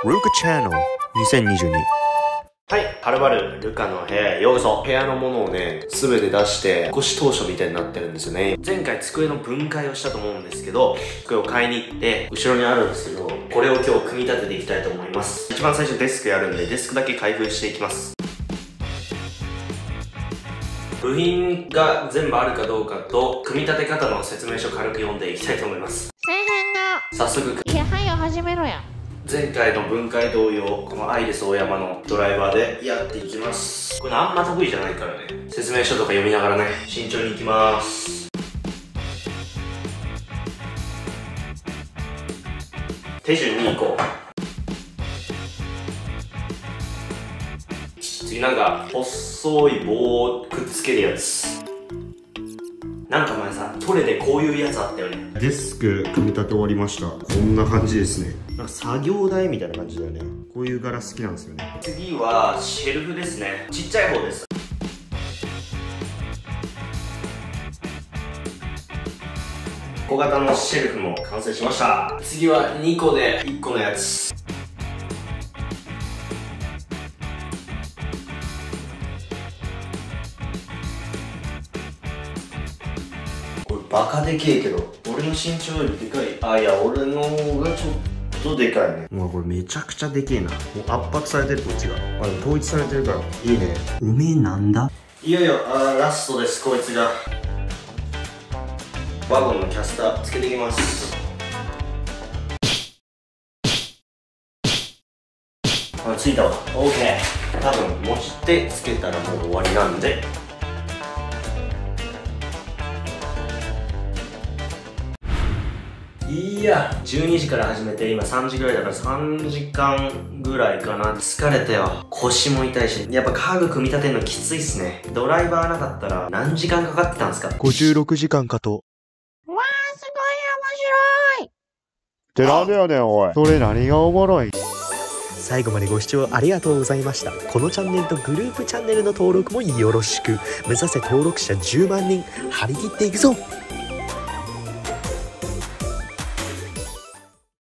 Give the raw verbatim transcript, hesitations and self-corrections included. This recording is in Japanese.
ルカチャンネルにせんにじゅうに。 はい、はるばるルカの部屋へようこそ。部屋のものをね、すべて出して、引っ越し当初みたいになってるんですよね。前回机の分解をしたと思うんですけど、机を買いに行って、後ろにあるんですけど、これを今日組み立てていきたいと思います。一番最初デスクやるんで、デスクだけ開封していきます。部品が全部あるかどうかと、組み立て方の説明書を軽く読んでいきたいと思います。 大変だ。 早速、 いや、はよ始めろや。 前回の分解同様、このアイレス大山のドライバーでやっていきます。これあんま得意じゃないからね。説明書とか読みながらね、慎重にいきます。手順にいこう。次なんか、細い棒をくっつけるやつ。なんか前さ、トレでこういうやつあったよね。 デスク組み立て終わりました。こんな感じですね。なんか作業台みたいな感じだよね。こういう柄好きなんですよね。 次はシェルフですね。ちっちゃい方です。小型のシェルフも完成しました。次はにこでいっこのやつ。これバカでけえけど、俺の身長よりでかい。あ、いや、俺の方がちょっとでかいね。 うわ、これめちゃくちゃでけえな。もう圧迫されてるこっちが。あ、でも統一されてるからいいね。おめえなんだ。 いよいよあラストです。こいつがワゴンのキャスターつけていきます。あ、ついたわ。 OK。 多分持ち手つけたらもう終わりなんで、いやじゅうにじから始めて今さんじぐらいだからさんじかんぐらいかな。疲れたよ。腰も痛いし、やっぱ家具組み立てるのきついっすね。ドライバーなかったら何時間かかってたんですか？ ごじゅうろくじかんかと。 わー、すごい面白い。 ってなんだよねおい。それ何がおもろい？最後までご視聴ありがとうございました。このチャンネルとグループチャンネルの登録もよろしく。目指せ登録者じゅうまんにん、張り切っていくぞ。